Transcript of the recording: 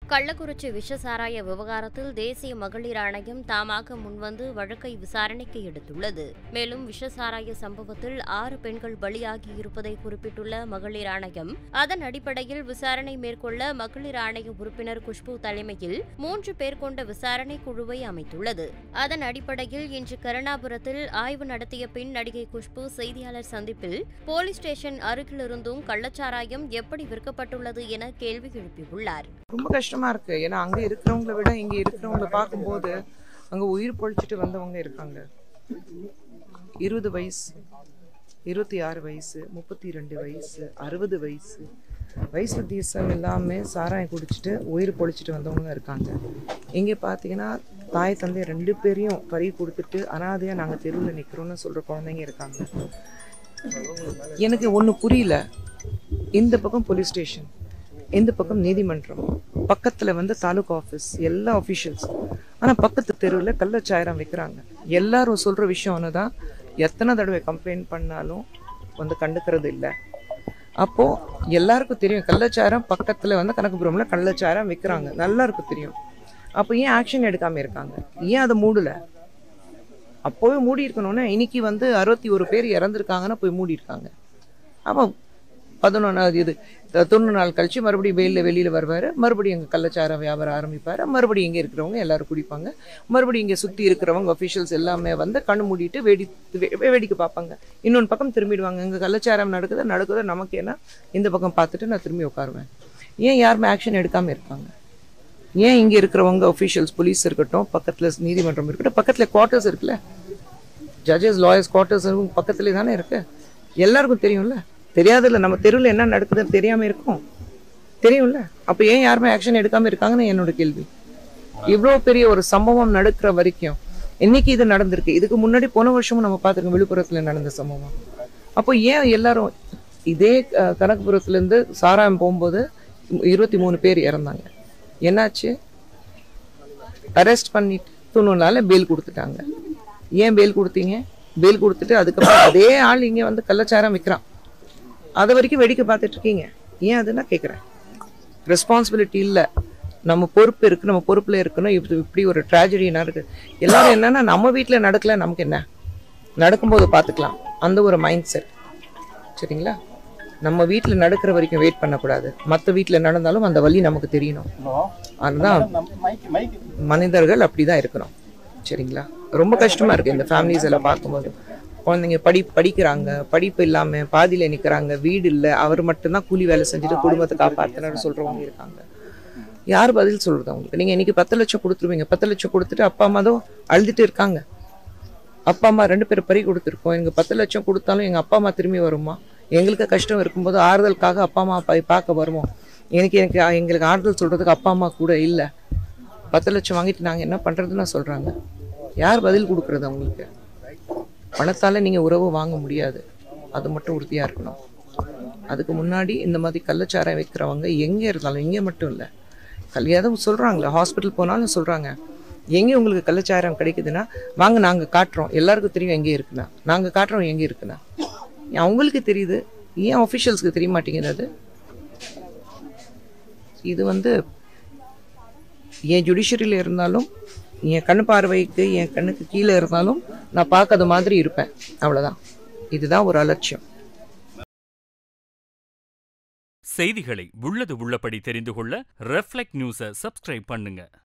கள்ளக்குறிச்சி விஷசாராய விவகாரத்தில் தேசிய மகளிர் ஆணையம் தாமாக முன்வந்து வழக்கை விசாரணைக்கு எடுத்துள்ளது. மேலும் விஷசாராய சம்பவத்தில் 6 பெண்கள் பலியாகியிருப்பதை குறிப்பிட்டுள்ள மகளிர் ஆணையம் அதன் அடிப்படையில் விசாரணை மேற்கொள்ள மகளிர் ஆணைய உறுப்பினர் குஷ்பு தலைமையில் 3 பேர் கொண்ட விசாரணை குழுவை அமைத்துள்ளது. அதன் அடிப்படையில் இன்று கருணாபுரத்தில் ஆய்வு நடத்திய பின் நடிகை குஷ்பு செய்தியாளர் சந்திப்பில் போலீஸ் ஸ்டேஷன் அருகிலிருந்தும் கள்ளச்சாராயம் எப்படி விற்கப்பட்டுள்ளது என கேள்வி எழுப்பியுள்ளார். ரொம்ப கஷ்டமா இருக்கு. ஏன்னா அங்க இருக்கிறவங்களை விட இங்க இருக்கிறவங்களை பார்க்கும்போது அங்க உயிர் பொழிச்சிட்டு வந்தவங்க இருக்காங்க. 20 வயசு, 26 வயசு, 32 வயசு, 60 வயசு, வயசு வித்தியாசம் எல்லாமே சாராயம் குடிச்சிட்டு உயிர் பொழிச்சிட்டு வந்தவங்க இருக்காங்க. இங்கே பார்த்தீங்கன்னா தாய் தந்தை 2 பேரையும் பறி கொடுத்துட்டு அனாதையா நாங்கள் தெருவில் நிற்கிறோம்னு சொல்ற குழந்தைங்க இருக்காங்க. எனக்கு ஒன்று புரியல. இந்த பக்கம் போலீஸ் ஸ்டேஷன், இந்த பக்கம் நீதிமன்றம், பக்கத்துல தாலுகா ஆஃபீஸ், எல்லா ஆஃபீஷியல்ஸ், ஆனா பக்கத்து தெருவில் கள்ளச்சாராயம் வைக்கிறாங்க. எல்லாரும் சொல்ற விஷயம் ஒண்ணுதான், எத்தனை தடவை கம்ப்ளைண்ட் பண்ணாலும் கண்டுக்கிறது இல்லை. அப்போ எல்லாருக்கும் தெரியும் கள்ளச்சாராயம் பக்கத்துல கனகபுரம்ல கள்ளச்சாராயம் வைக்கிறாங்க, எல்லாருக்கும் தெரியும். அப்போ ஏன் ஆக்ஷன் எடுக்காம இருக்காங்க? ஏன் அதை மூடல? அப்போவே மூடி இருக்கணும்னா இன்னைக்கு 61 பேர் இறந்துருக்காங்கன்னா போய் மூடி இருக்காங்க. அப்போ 90 நாள் கழிச்சு மறுபடியும் வெளியில வருவாரு, மறுபடியும் எங்க கள்ளச்சார வியாபாரம் ஆரம்பிப்பாரு, மறுபடியும் இங்க இருக்கிறவங்க எல்லாரும் குடிப்பாங்க, மறுபடியும் இங்க சுத்தி இருக்கிறவங்க அஃபீஷியல்ஸ் எல்லாமே கண்ணு மூடிட்டு வேடிக்கை பார்ப்பாங்க. இன்னொன்று பக்கம் திரும்பிடுவாங்க. இங்க கள்ளச்சாரம் நடக்குது நமக்கு ஏன்னா இந்த பக்கம் பார்த்துட்டு நான் திரும்பி உட்காருவேன். ஏன் யாருமே ஆக்ஷன் எடுக்காம இருக்காங்க? ஏன் இங்க இருக்கிறவங்க அஃபீஷியல்ஸ், போலீஸ் இருக்கட்டும், பக்கத்துல நீதிமன்றம் இருக்கட்டும், பக்கத்துல குவார்டர்ஸ் இருக்குல்ல, ஜட்ஜஸ் லாயர்ஸ் குவார்டர்ஸ் பக்கத்துலேயே தானே இருக்கு, எல்லாருக்கும் தெரியும்ல. தெரியாதுல்ல, நம்ம தெருவில் என்ன நடக்குதுன்னு தெரியாம இருக்கும், தெரியும்ல. அப்ப ஏன் யாருமே ஆக்ஷன் எடுக்காம இருக்காங்கன்னு என்னோட கேள்வி. இவ்வளவு பெரிய ஒரு சம்பவம் நடக்கிற வரைக்கும் இன்னைக்கு இது நடந்திருக்கு. இதுக்கு முன்னாடி போன வருஷமும் நம்ம பார்த்துருக்கோம் விழுப்புரத்துல நடந்த சம்பவம். அப்போ ஏன் எல்லாரும் இதே கனகபுரத்துல இருந்து சாராயம் போகும்போது 23 பேர் இறந்தாங்க. என்னாச்சு? அரெஸ்ட் பண்ணிட்டு 90 நாள்ல பெயில் கொடுத்துட்டாங்க. ஏன் பெயில் கொடுத்தீங்க? பெயில் கொடுத்துட்டு அதுக்கப்புறம் அதே ஆள் இங்க கள்ளச்சாரம் விற்கிறான். அது வரைக்கும் வேடிக்கை பார்த்துட்டு இருக்கீங்க. ஏன் அதுன்னா கேட்குறேன். ரெஸ்பான்சிபிலிட்டி இல்லை, நம்ம பொறுப்பு இருக்கு, நம்ம பொறுப்புல இருக்கணும். இப்படி ஒரு ட்ராஜடி நடக்கு. எல்லாரும் என்னன்னா நம்ம வீட்டில் நடக்கல, நமக்கு என்ன நடக்கும்போது பார்த்துக்கலாம், அந்த ஒரு மைண்ட் செட். சரிங்களா? நம்ம வீட்டில் நடக்கிற வரைக்கும் வெயிட் பண்ணக்கூடாது. மற்ற வீட்டில் நடந்தாலும் அந்த வழி நமக்கு தெரியணும். அதுதான் மனிதர்கள் அப்படிதான் இருக்கணும். சரிங்களா? ரொம்ப கஷ்டமா இருக்கு இந்த ஃபேமிலிஸ் எல்லாம் பார்க்கும்போது. குழந்தைங்க படிக்கிறாங்க, படிப்பு இல்லாம பாதியில நிக்கிறாங்க, வீடு இல்லை, அவர் மட்டும்தான் கூலி வேலை செஞ்சுட்டு குடும்பத்தை காப்பாத்தினாரு சொல்றவங்க இருக்காங்க. யார் பதில் சொல்றது அவங்களுக்கு? நீங்க இன்னைக்கு 10 லட்சம் கொடுத்துருவீங்க, 10 லட்சம் கொடுத்துட்டு அப்பா அம்மா தான் அழுதுட்டு இருக்காங்க. அப்பா அம்மா 2 பேர் பறி கொடுத்துருக்கோம், எங்க 10 லட்சம் கொடுத்தாலும் எங்க அப்பா அம்மா திரும்பி வருமா? எங்களுக்கு கஷ்டம் இருக்கும்போது ஆறுதலுக்காக அப்பா அம்மா பார்க்க வருவோம். எங்களுக்கு ஆறுதல் சொல்றதுக்கு அப்பா அம்மா கூட இல்லை. 10 லட்சம் வாங்கிட்டு நாங்க என்ன பண்றதுன்னு சொல்றாங்க. யார் பதில் கொடுக்கறது அவங்களுக்கு? பணத்தால நீங்க உறவு வாங்க முடியாது, அது மட்டும் உறுதியா இருக்கணும். அதுக்கு முன்னாடி இந்த மாதிரி கள்ளச்சாராயம் வைக்கிறவங்க எங்க இருந்தாலும், இங்க மட்டும் இல்லை, கல்யாணம் சொல்றாங்களே, ஹாஸ்பிட்டல் போனாலும் சொல்றாங்க, எங்க உங்களுக்கு கள்ளச்சாராயம் கிடைக்குதுன்னா வாங்க நாங்க காட்டுறோம், எல்லாருக்கும் தெரியும் எங்கே இருக்குன்னா, நாங்க காட்டுறோம் எங்க இருக்குன்னா. அவங்களுக்கு தெரியுது, ஏன் ஆஃபீஷியல்ஸ்க்கு தெரிய மாட்டேங்குது? அது இது என் ஜுடிஷியரியில் இருந்தாலும், என் கண்ணு பார்வைக்கு என் கண்ணுக்கு கீழே இருந்தாலும் நான் பார்க்காத மாதிரி இருப்பேன். அவ்வளவுதான். இதுதான் ஒரு அலட்சியம். செய்திகளை உள்ளது உள்ளபடி தெரிந்து கொள்ள ரெஃப்ளெக்ட் நியூஸை சப்ஸ்கிரைப் பண்ணுங்க.